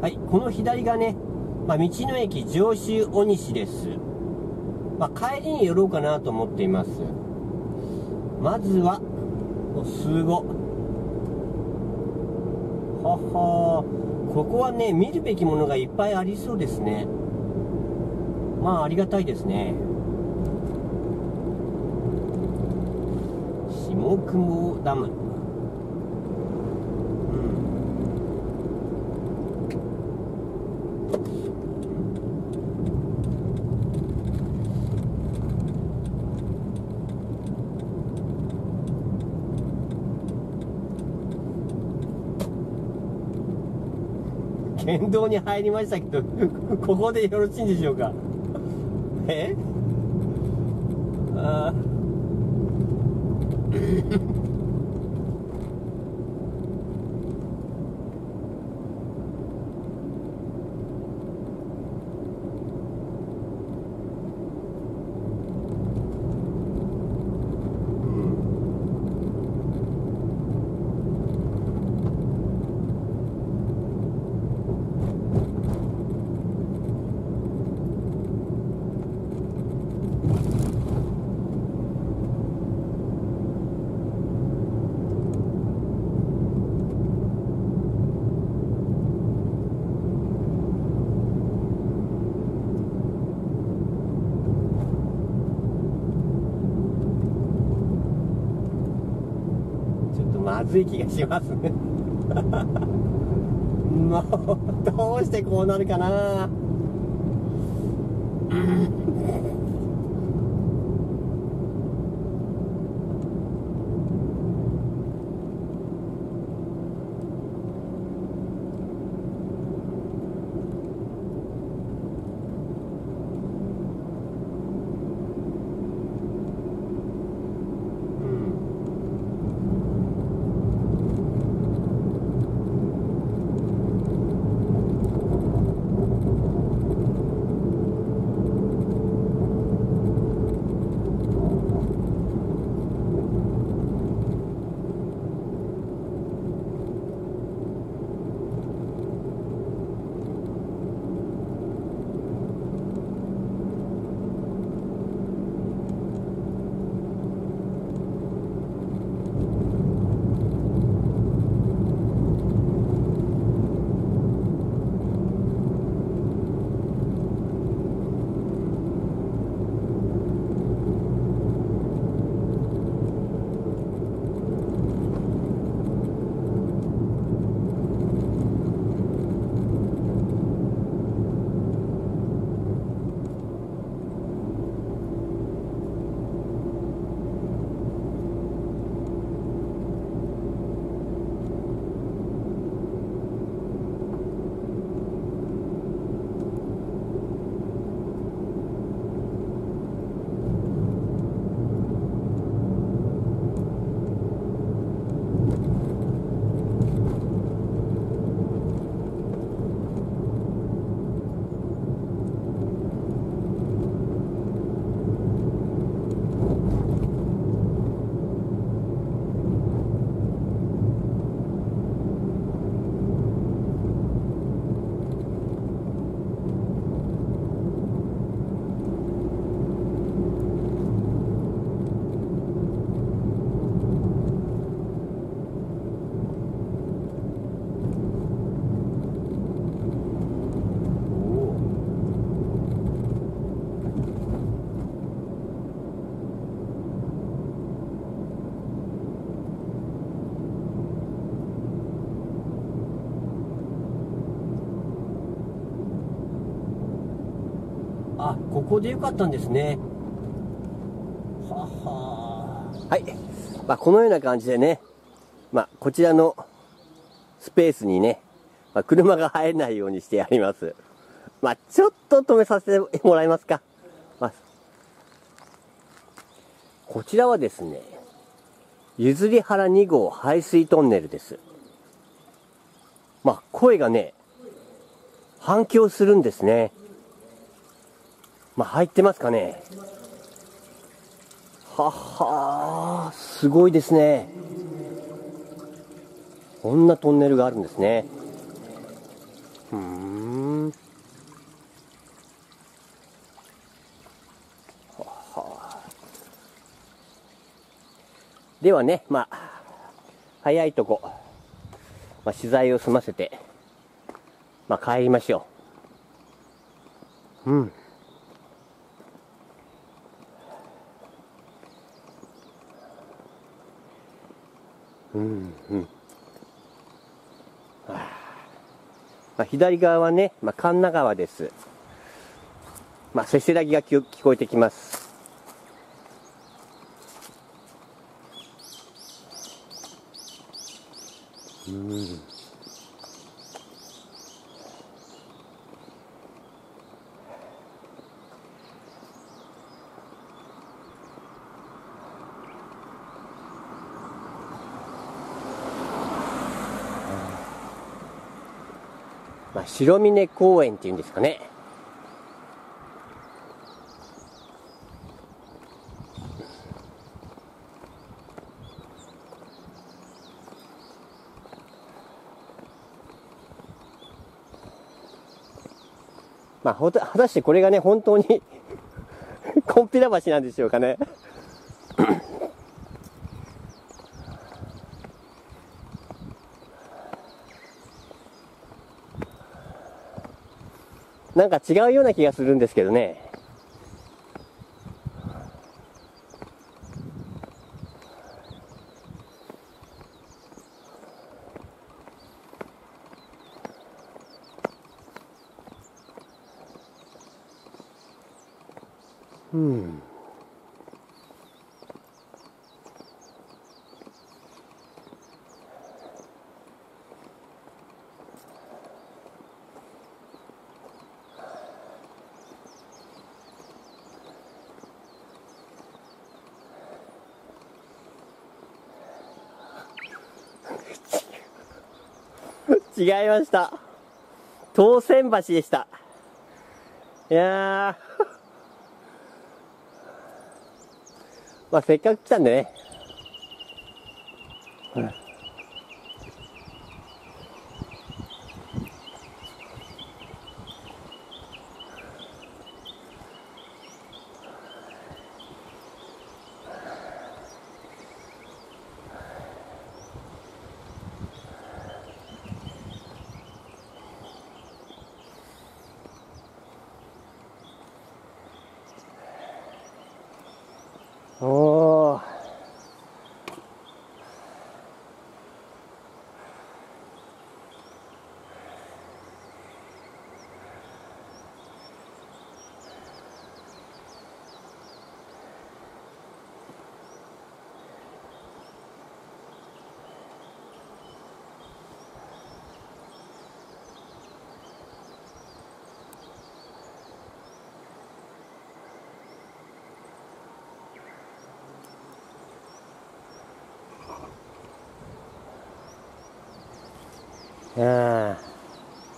はい、この左がね、道の駅上州尾西です。帰りに寄ろうかなと思っています。まずは、すご。はは、ここはね、見るべきものがいっぱいありそうですね。ありがたいですね。下雲ダム。県道に入りましたけどここでよろしいんでしょうか。まずい気がしますねもうどうしてこうなるかなここでよかったんですね。はい、このような感じでね、こちらのスペースにね、車が入れないようにしてあります。ちょっと止めさせてもらえますか。こちらはですね、譲原2号排水トンネルです。声がね、反響するんですね。入ってますかね。すごいですね。こんなトンネルがあるんですね。 ではね、まあ、早いとこ、まあ、取材を済ませて、まあ、帰りましょう。まあ、左側はね、まあ、神流川です。まあ、せせらぎが聞こえてきます。まあ、白峰公園っていうんですかね。まあ、果たしてこれがね、本当にコンピラ橋なんでしょうかね。なんか違うような気がするんですけどね。違いました。当選橋でした。いやーまあせっかく来たんでね。おー。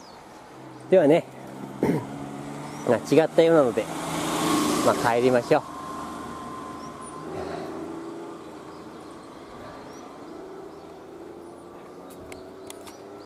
ではね、違ったようなので、まあ帰りましょう。